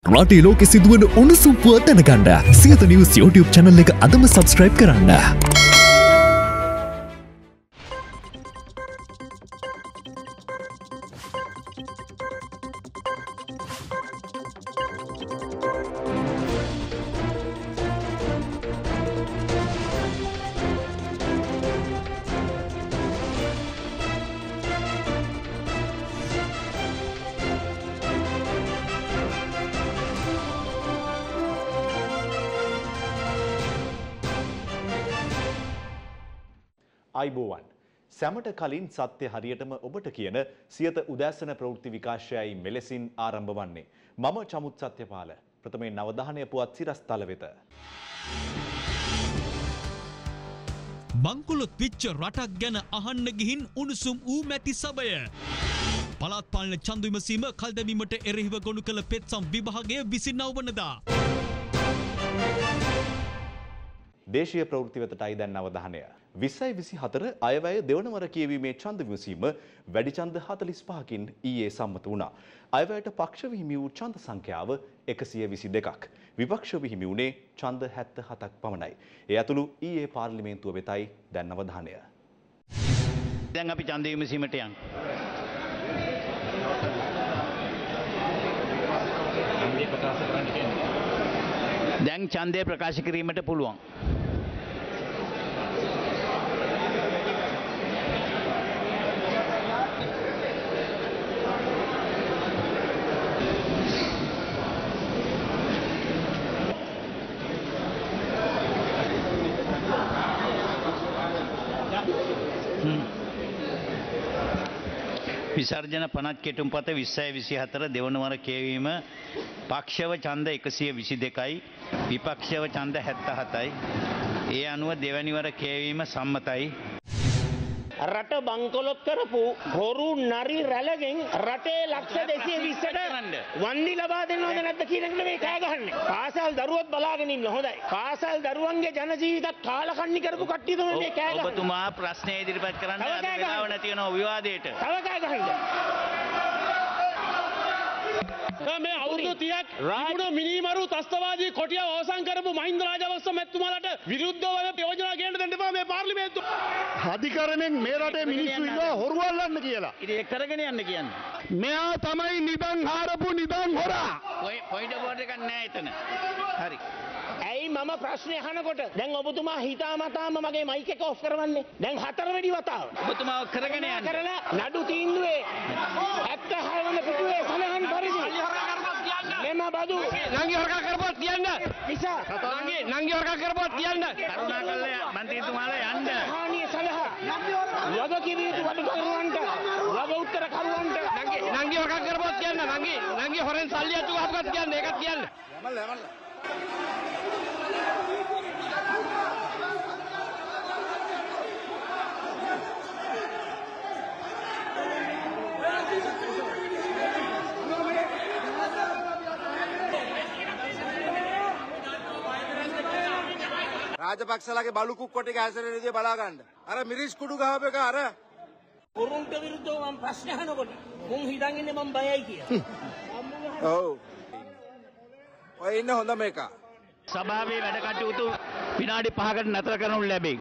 රටේ ලෝකෙ සිදුවන උණුසුම් පුවත් දැනගන්න සියත නිවුස් YouTube channel එක අදම subscribe කරන්න. අයිබෝවන් සැමට කලින් සත්‍ය හරියටම ඔබට කියන සියත උදෑසන ප්‍රවෘත්ති විකාශයයි මෙලෙසින් ආරම්භ වන්නේ. මම චමුත් සත්‍යපාල. ප්‍රථමයෙන් නවධානය පුවත් සිරස්තල වෙත. බංකුලොත් විච්ච රටක් ගැන අහන්න ගිහින් උණුසුම් වූ මැති සභය. පළාත් පාලන ඡන්ද විමසීම කල්දැමීමට එරෙහිව ගොනු කළ පෙත්සම් විභාගය 29 වනදා. දේශීය ප්‍රවෘත්ති වෙතටයි දැන් අවධානය. 2024 අයවැය දෙවනවර කියවීමේ ඡන්ද විමසීම වැඩි ඡන්ද 45කින් ඊයේ සම්මත වුණා. අයවැයට පක්ෂ විහිමි වූ ඡන්ද සංඛ්‍යාව 122ක්. විපක්ෂ විහිමි වුණේ ඡන්ද 77ක් පමණයි. ඒ ඇතුළු ඊයේ පාර්ලිමේන්තුව වෙතයි දැන් අවධානය. දැන් අපි ඡන්ද විමසීමට යන්. දැන් ඡන්දය ප්‍රකාශ කිරීමට පුළුවන්. විසර්ජන 50 කෙටුම්පත 2024 දෙවන වර කියවීම පක්ෂව ඡන්ද 122යි විපක්ෂව ඡන්ද 77යි. ඒ අනුව දෙවැනි වර කියවීම සම්මතයි. රට බංකොලොත් කරපු හොරු නරි රැළගෙන් රටේ ලක්ෂ 220ට වන්දි ලබා දෙනවද නැද්ද කියන එක නෙමෙයි කෑ ගහන්නේ. පාසල් දරුවොත් බලාගෙන ඉන්න හොඳයි. පාසල් දරුවන්ගේ ජන ජීවිතත් කාලකන්ණි කරපු කට්ටිය තමයි මේ කෑ ගහන්නේ. ඔබතුමා ප්‍රශ්නේ ඉදිරිපත් කරන්න අද වෙලාව නැති වෙනවා විවාදයට. තව කෑ ගහන්න. මේ අවුරුදු 30ක් තිබුණ මිනිමරු තස්තවාදී කොටිය අවසන් කරපු මහින්ද රාජපක්ෂ මැතිතුමාලට විරුද්ධව යෝජනා ගේන්න දෙන්න එපා මේ පාර්ලිමේන්තුව. අධිකරණයෙන් මේ රටේ මිනිස්සු ඉන්නවා හොරු අල්ලන්න කියලා. ඉතින් ඒක කරගෙන යන්න කියන්නේ. මෙයා තමයි නිදන් හාරපු නිදන් හොරා. පොයින්ට් බෝඩ් එකක් නෑ එතන. හරි. ඇයි මම ප්‍රශ්නේ අහනකොට දැන් ඔබතුමා හිතාමතාම මගේ මයික් එක ඔෆ් කරවන්නේ. දැන් හතරවෙනි වතාව. ඔබතුමාව කරගෙන යන්න. කරලා නඩු තීන්දුවේ 76 වන පිටුවේ සඳහන් පරිදි මෙම බදු නංගි හොරකම් කරපුවත් කියන්න. නිසා නංගි හොරකම් කරපුවත් කියන්න. කරුණාකරලා මන්ත්‍රීතුමාලා යන්න. හානිය සලහා වගකීම් යුතු වඩුකරුවන්ට වග උත්තර කරුවන්ට නංගි හොරකම් කරපුවත් කියන්න. නංගි හොරෙන් සල්ලි අතු ගහපුවත් කියන්න. ඒකත් කියන්න. රාජපක්ෂලාගේ බලු කුක්කොට එක හැසෙන විදිය බලා ගන්න. අර මිරිස් කුඩු ගහපු එක අර උරුන්ට විරුද්ධව මම ප්‍රශ්න අහනකොට මුන් හිතන් ඉන්නේ මම බයයි කියලා. ඔව්. ඔය ඉන්න හොඳ මේක. සභාවේ වැඩ කටයුතු විනාඩි 5කට නතර කරනු ලැබේ.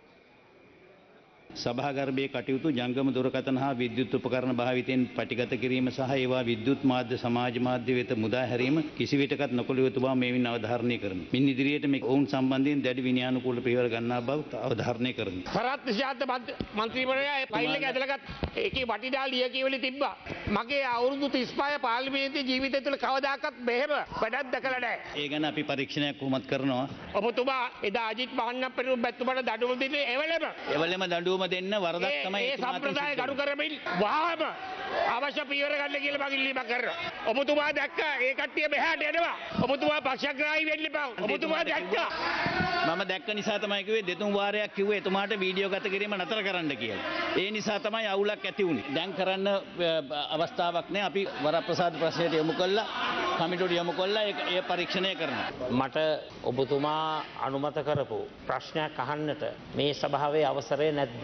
සභාගර්භයේ කටයුතු ජංගම දුරකථන හා විද්‍යුත් උපකරණ භාවිතයෙන් පටිගත කිරීම සහ ඒවා විද්‍යුත් මාධ්‍ය සමාජ මාධ්‍ය වෙත මුදා හැරීම කිසිවිටකත් නොකළ යුතු බව මෙයින් අවධාරණය කරමි. මින් ඉදිරියට මේ ඔවුන් සම්බන්ධයෙන් දැඩි විනයානුකූල පියවර ගන්නා බව අවධාරණය කරමි. සරත් සියාත මන්ත්‍රීවරයා ඒ ෆයිල් එක ඇදලා ඒකේ වටිනා ලියකියවිලි තිබ්බා. මගේ අවුරුදු 35 පාර්ලිමේන්තු ජීවිතය තුළ කවදාකවත් මෙහෙම වැඩක් දැකලා නැහැ. ඒ ගැන අපි පරීක්ෂණයක් කොහොමත් කරනවා. ඔබතුමා එදා අජිත් මහන්නපිරු බැතිතුමාට දඬුවම් දෙන්නේ එවලෙම දඬුවම දෙන්න වරදක් තමයි ඒ සම්ප්‍රදාය ගරු කරමින් වහාම අවශ්‍ය පියවර ගන්න කියලා මම ඉල්ලීමක් කරනවා. ඔබතුමා දැක්කා ඒ කට්ටිය මෙහාට එනවා. ඔබතුමා පක්ෂග්‍රාහී වෙන්න එපා. ඔබතුමා දැක්කා. මම දැක්ක නිසා තමයි කිව්වේ දෙතුන් වාරයක් කිව්වේ එතුමාට වීඩියෝ ගත කිරීම නතර කරන්න කියලා. ඒ නිසා තමයි අවුලක් ඇති වුනේ. දැන් කරන්න අවස්ථාවක් නැහැ. අපි වරප්‍රසාද ප්‍රශ්නයට යොමු කළා. කමිටුවට යොමු කළා ඒ පරීක්ෂණය කරනවා. මට ඔබතුමා අනුමත කරපු ප්‍රශ්නයක් අහන්නට මේ සභාවේ අවසරය නැද්ද?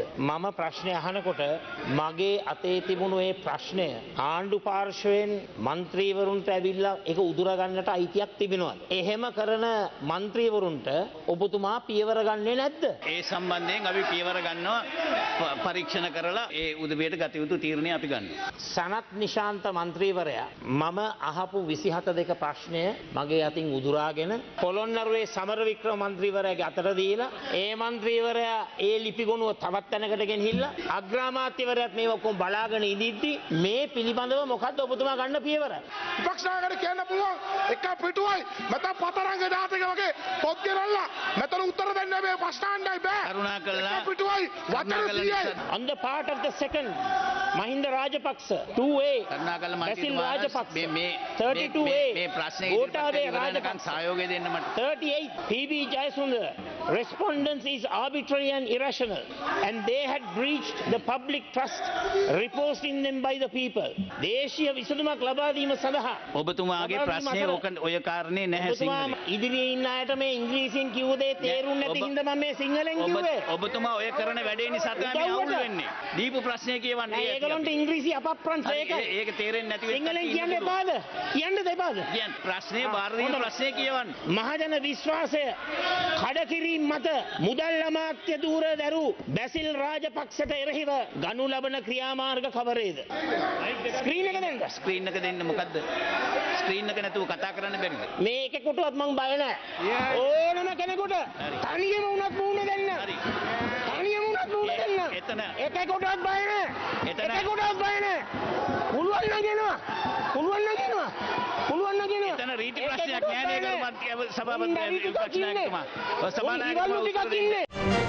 මම ප්‍රශ්නය අහනකොට මගේ අතේ තිබුණු ඒ ප්‍රශ්නය ආණ්ඩු පාර්ශවයෙන් മന്ത്രിවරුන්ට ඇවිල්ලා ඒක උදුරා ගන්නට අයිතියක් තිබෙනවා. එහෙම කරන മന്ത്രിවරුන්ට ඔබතුමා පියවර ගන්නේ නැද්ද? ඒ සම්බන්ධයෙන් අපි පියවර ගන්නවා පරීක්ෂණ කරලා ඒ උදවියට ගත යුතු තීරණය අපි ගන්නවා. සනත් නිශාන්ත മന്ത്രിවරයා මම අහපු 27 ප්‍රශ්නය මගේ අතින් උදුරාගෙන පොළොන්නරුවේ සමරවික්‍රම മന്ത്രിවරයාගේ අතට දීලා ඒ മന്ത്രിවරයා ඒ ලිපිගොනුව තවත් තැනකට ගෙනහිල්ලා අග්‍රාමාත්‍යවරයාත් මේ ඔක්කොම බලාගෙන ඉඳිද්දි මේ පිළිබඳව මොකද්ද ඔබතුමා ගන්න පියවර? විපක්ෂනායකට කියන්න පුළුවන් එක පිටුවයි මත පතරංග ජාතික වගේ පොත් ගෙනල්ලා මෙතන උත්තර දෙන්න මේ ප්‍රශ්න අහන්නයි බෑ. කරුණාකරලා එක පිටුවයි වචන 100යි. On the part of the second Mahinda Rajapaksa 2A කරුණාකරලා Basil Rajapaksa මේ 32A මේ ප්‍රශ්නේ Gotabaya ඉදිරිපත් කරන Rajapaksa සහයෝගය දෙන්න මට 38 PB Jayasundar respondents is arbitrary and irrational and they had breached the public trust reposing them by the people. දේශීය විසඳුමක් ලබා දීම සඳහා ඔබතුමාගේ ප්‍රශ්නේ ඔය කාරණේ නැහැ සිංහලෙන්. ඉදිරියේ ඉන්න අයට මේ ඉංග්‍රීසියෙන් කිව්ව දේ තේරුම් නැති හින්දා මම මේ සිංහලෙන් කිව්වේ. ඔබතුමා ඔය කරන වැඩේ නිසා තමයි මේ අවුල් වෙන්නේ. දීපු ප්‍රශ්නේ කියවන්නේ. ඒගොල්ලන්ට ඉංග්‍රීසි අප්‍රන්ත ඒකයි. ඒක තේරෙන්නේ නැති වෙන්නේ. සිංහලෙන් කියන්න එපාද? කියන්න දෙපාද? කියන්න ප්‍රශ්නේ බාර දීපු ප්‍රශ්නේ කියවන්න. මහජන විශ්වාසය කඩකිරීම මත මුදල් අමාත්‍ය ධූර දරු බැසිල් රාජපක්ෂට එරෙහිව ගනු ලබන ක්‍රියාමාර්ග කවරේද? ස්ක්‍රීන් එක දෙන්න. ස්ක්‍රීන් එක දෙන්න මොකද්ද? ස්ක්‍රීන් එක නැතුව කතා කරන්න බැරිද? මේකකටවත් මං බය නැහැ. ඕනම කෙනෙකුට තනියම වුණත් මූණ දෙන්න. හරි. තනියම වුණත් මූණ දෙන්න. එතන එකකටවත් බය නැහැ. එකකටවත් බය නැහැ. පුළුවන් නම් කියනවා. පුළුවන් නම් කියනවා. පුළුවන් නම් කියනවා. එතන රීති ප්‍රශ්නයක් නෑ නේද කරුමාත්‍ය සභාපති විපක්ෂනායකතුමා. සභානායකතුමා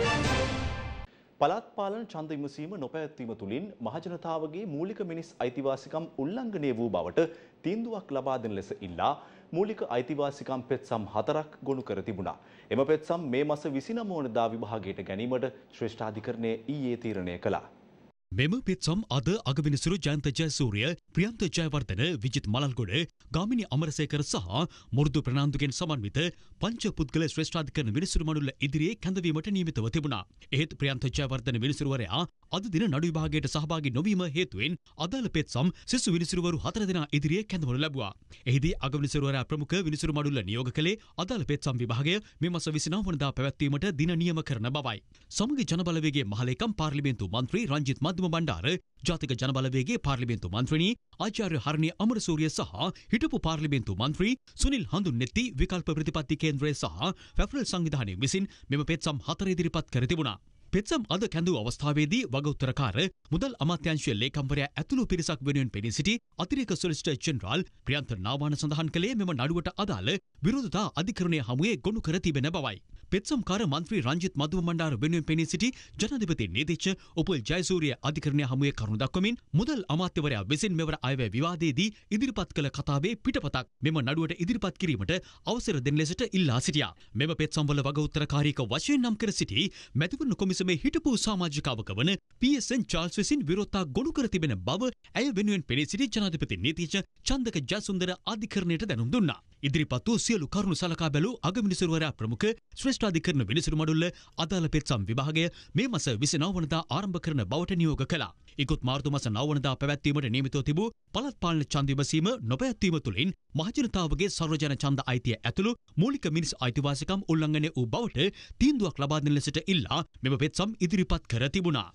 පළාත් පාලන ඡන්ද විමසීම නොපැවැත්වීම තුළින් මහජනතාවගේ මූලික මිනිස් අයිතිවාසිකම් උල්ලංඝනය වූ බවට තීන්දුවක් ලබා දෙන ලෙස ඉල්ලා මූලික අයිතිවාසිකම් පෙත්සම් 4ක් ගොනු කර තිබුණා. එම පෙත්සම් මේ මාස 29 වනදා විභාගයට ගැනීමට ශ්‍රේෂ්ඨාධිකරණය ඊයේ තීරණය කළා. මෙම පෙත්සම් අද අගවිනිසුරු ජයන්ත ජයසූරිය, ප්‍රියන්ත ජයවර්ධන, විජිත් මලල්ගොඩ, ගාමිණී අමරසේකර සහ මුරුදු ප්‍රනාන්දුගෙන් සමන්විත පංච පුද්ගල ශ්‍රේෂ්ඨාධිකරණ විනිසුරු මණ්ඩල ඉදිරියේ කැඳවීමට නියමිතව තිබුණා. එහෙත් ප්‍රියන්ත ජයවර්ධන විනිසුරුවරයා අද දින නඩු විභාගයට සහභාගී නොවීම හේතුවෙන් අදාළ පෙත්සම් සිසු විනිසුරුවරු 4 දෙනා ඉදිරියේ කැඳවනු ලැබුවා. එහිදී අගවිනිසුරුවරයා ප්‍රමුඛ විනිසුරු මණ්ඩල නියෝග කළේ අදාළ පෙත්සම් විභාගය මේ මාස 29 වනදා පැවැත්වීමට දින නියම කරන බවයි. සමගි ජනබලවේගයේ මහලේකම් පාර්ලිමේන්තු මන්ත්‍රී රංජිත් මධ්‍යම බණ්ඩාර, ජාතික ජනබලවේගයේ පාර්ලිමේන්තු මන්ත්‍රීනි ආචාර්ය හරණි අමරසූරිය සහ හිටපු පාර්ලිමේන්තු මන්ත්‍රී සුනිල් හඳුන්නෙත්ති විකල්ප ප්‍රතිපත්ති කේන්ද්‍රය සහ ෆෙඩරල් සංවිධානය විසින් මෙම පෙත්සම් 4 ඉදිරිපත් කර තිබුණා. පෙත්සම් අද කැඳවූ අවස්ථාවේදී වගඋත්තරකාර මුදල් අමාත්‍යාංශයේ ලේකම්වරයා ඇතුළු පිරිසක් වෙනුවෙන් පෙනී සිටි අතිරේක සොලිසිටර් ජෙනරාල් ප්‍රියන්ත නාවාන සඳහන් කළේ මෙම නඩුවට අදාළ විරෝධතා අධිකරණය හමුවේ ගොනු කර තිබෙන බවයි. පෙත්සම්කාර මන්ත්‍රී රංජිත් මධුම බණ්ඩාර වෙනුවෙන් පෙනී සිටි ජනාධිපති නීතිච්ච උපුල් ජයසූරිය අධිකරණය හමුවේ කරුණු දක්වමින් මුදල් අමාත්‍යවරයා විසින් මෙවර අයවැය විවාදයේදී ඉදිරිපත් කළ කතාවේ පිටපතක් මෙම නඩුවට ඉදිරිපත් කිරීමට අවසර දෙන ලෙසට ඉල්ලා සිටියා. මෙම පෙත්සම්වල වගඋත්තරකාරීක වශයෙන් නම් කර සිටි මැතිවරණ කොමිසමේ හිටපු සමාජිකාවක වන PSN චාල්ස් විසින් විරෝධතා ගොනු කර තිබෙන බව ඇය වෙනුවෙන් පෙනී සිටි ජනාධිපති නීතිච්ච චන්දක ජයසුන්දර අධිකරණයට දැනුම් දුන්නා. ඉදිරිපත් වූ සියලු කරුණු සලකා බැලූ අගවිනිසුරුවරයා ප්‍රමුඛ ශ්‍රේෂ්ඨාධිකරණ විනිසුරු මඩුල්ල අදාළ පෙත්සම් විභාගය මේ මාස 29 වනදා ආරම්භ කරන බවට නියෝග කළා. ඉකුත් මාර්තු මාස 9 වනදා පැවැත්වීමට නියමිතව තිබූ පළාත් පාලන ඡන්ද විමසීම නොපැවැත්වීම තුළින් මහජනතාවගේ සර්වජන ඡන්ද අයිතිය ඇතුළු මූලික මිනිස් අයිතිවාසිකම් උල්ලංඝනය වූ බවට තීන්දුවක් ලබා දෙන ලෙසට ඉල්ලා මෙම පෙත්සම් ඉදිරිපත් කර තිබුණා.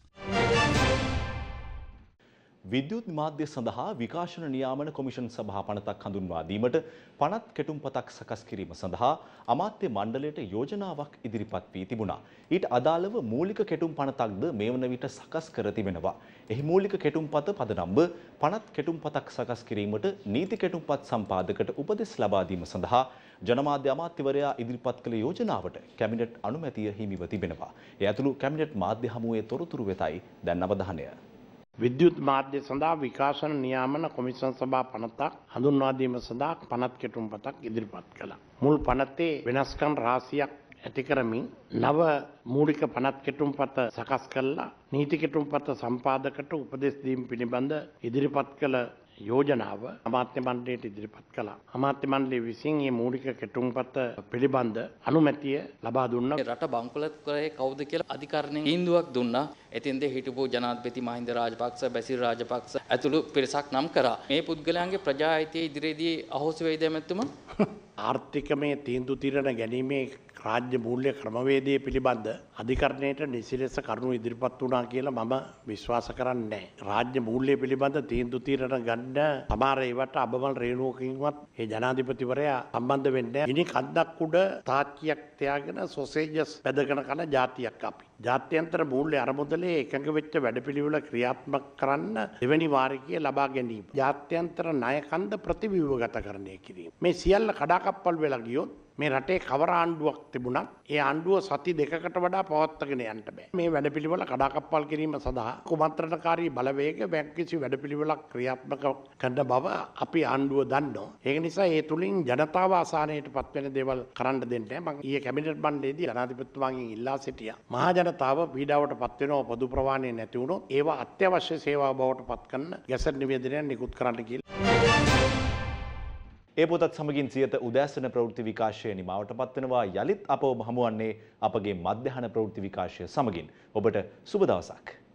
විද්‍යුත් මාධ්‍ය සඳහා විකාශන නියාමන කොමිෂන් සභා පනතක් හඳුන්වා දීමට පනත් කෙටුම්පතක් සකස් කිරීම සඳහා අමාත්‍ය මණ්ඩලයට යෝජනාවක් ඉදිරිපත් වී තිබුණා. ඊට අදාළව මූලික කෙටුම් පනතක්ද මේ වන විට සකස් කර තිබෙනවා. එහි මූලික කෙටුම්පත පදනම්ව පනත් කෙටුම්පතක් සකස් කිරීමට නීති කෙටුම්පත් සම්පාදකට උපදෙස් ලබා දීම සඳහා ජනමාධ්‍ය අමාත්‍යවරයා ඉදිරිපත් කළ යෝජනාවට කැබිනට් අනුමැතිය හිමිව තිබෙනවා. ඒ ඇතුළු කැබිනට් මාධ්‍ය හමුවේ තොරතුරු වෙතයි දැන් අවධානය. විද්‍යුත් මාධ්‍ය සඳහා විකාශන නියාමන කොමිෂන් සභා පනතක් හඳුන්වා දීම සඳහා පනත් කෙටුම්පතක් ඉදිරිපත් කළා. මුල් පනතේ වෙනස්කම් රාශියක් ඇති කරමින් නව මූලික පනත් කෙටුම්පත සකස් කළා. නීති කෙටුම්පත සම්පාදකට උපදෙස් දීම පිළිබඳ ඉදිරිපත් කළ යෝජනාව අමාත්‍ය මණ්ඩලයට ඉදිරිපත් කළා. අමාත්‍ය මණ්ඩලය විසින් මේ මූලික කෙටුම්පත පිළිබඳ අනුමැතිය ලබා දුන්නා. රට බංකොලොත් කරේ කවුද කියලා අධිකරණයෙන් තීන්දුවක් දුන්නා. එතින්ද හිටපු ජනාධිපති මහින්ද රාජපක්ෂ, බැසිල් රාජපක්ෂ ඇතුළු පිරිසක් නම් කරා. මේ පුද්ගලයන්ගේ ප්‍රජා අයිතිය ඉදිරියේදී අහෝසි වෙයිද මැතිතුමා? ආර්ථිකමය තීන්දුව తీරන ගැනීමේ රාජ්‍ය මූල්‍ය ක්‍රමවේදය පිළිබඳ අධිකරණයට නිසි ලෙස කරුණු ඉදිරිපත් වුණා කියලා මම විශ්වාස කරන්නේ නැහැ. රාජ්‍ය මූල්‍ය පිළිබඳ තීන්දුව తీරන ගන්න සමහර ඒවට අබමල් රේණුවකින්වත් ඒ ජනාධිපතිවරයා සම්බන්ධ වෙන්නේ නැහැ. ඉනි කද්දක් උඩ තාච්චියක් තියාගෙන සොසේජස් බෙදගෙන කන ජාතියක් අපි. ජාත්‍යන්තර මූල්‍ය අරමුදලේ එකඟ වෙච්ච වැඩපිළිවෙල ක්‍රියාත්මක කරන්න දෙවැනි වාරිකය ලබා ගැනීම. ජාත්‍යන්තර ණය කන්ද ප්‍රතිව්‍යුහගතකරණය කිරීම. මේ සියල්ල කඩාකප්පල් වෙලා ගියොත් මේ රටේ කවර ආණ්ඩුවක් තිබුණත් ඒ ආණ්ඩුව සති දෙකකට වඩා පවත්වාගෙන යන්න බෑ. මේ වැඩපිළිවෙල කඩාකප්පල් කිරීම සඳහා කුමන්ත්‍රණකාරී බලවේග කිසි වැඩපිළිවෙලක් ක්‍රියාත්මක කරන බව අපි ආණ්ඩුව දන්නවා. ඒක නිසා ඒ තුලින් ජනතාව අසහනයට පත්වෙන දේවල් කරන්න දෙන්නේ නැහැ. මම ඊයේ කැබිනට් මණ්ඩලයේදී ජනාධිපතිතුමාගෙන් ඉල්ලා සිටියා. මහා ජනතාව පීඩාවට පත් වෙනව පොදු ප්‍රවාහනේ නැති වුණොත් ඒවා අත්‍යවශ්‍ය සේවා බවට පත් කරන ගැසට් නිවේදනයක් නිකුත් කරන්න කියලා. ඒ පොතත් සමගින් සියත උදෑසන ප්‍රවෘත්ති විකාශය නිමාවට පත්වනවා. යලිත් අපව හමුවන්නේ අපගේ මධ්‍යහන ප්‍රවෘත්ති විකාශය සමගින්. ඔබට සුබ දවසක්.